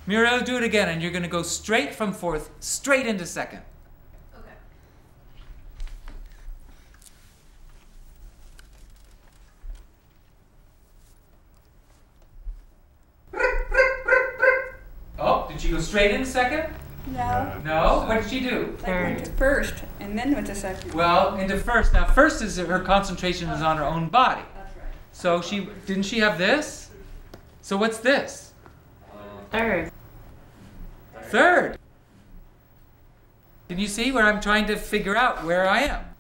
Muriel, do it again, and you're going to go straight from fourth, straight into second. Okay. Oh, did she go straight into second? No. No? What did she do? Like went to first and then went to second. Well, into first. Now, first is her concentration is on her own body. That's right. So didn't she have this? So what's this? Third. Third. Can you see where I'm trying to figure out where I am?